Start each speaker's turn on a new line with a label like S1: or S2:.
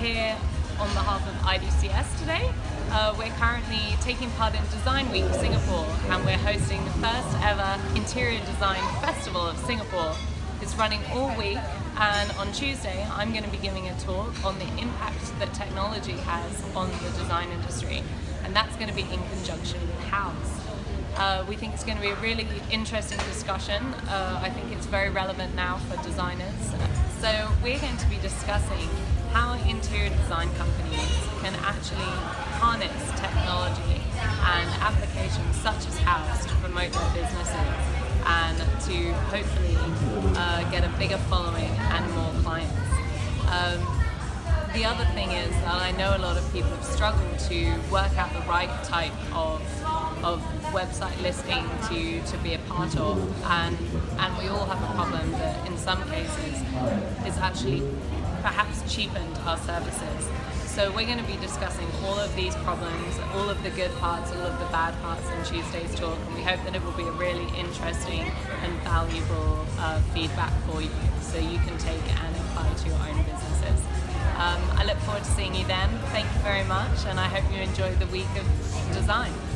S1: here on behalf of IDCS today. We're currently taking part in Design Week Singapore, and we're hosting the first ever Interior Design Festival of Singapore. It's running all week, and on Tuesday I'm going to be giving a talk on the impact that technology has on the design industry, and that's going to be in conjunction with Houzz. We think it's going to be a really interesting discussion. I think it's very relevant now for designers. So we're going to be discussing how interior design companies can actually harness technology and applications such as Houzz to promote their businesses and to hopefully get a bigger following and more clients. The other thing is that I know a lot of people have struggled to work out the right type of website listing to be a part of, and we all have a problem that in some cases is actually perhaps cheapened our services. So we're going to be discussing all of these problems, all of the good parts, all of the bad parts in Tuesday's talk, and we hope that it will be a really interesting and valuable feedback for you, so you can take and apply to your own businesses. I look forward to seeing you then. Thank you very much, and I hope you enjoy the week of design.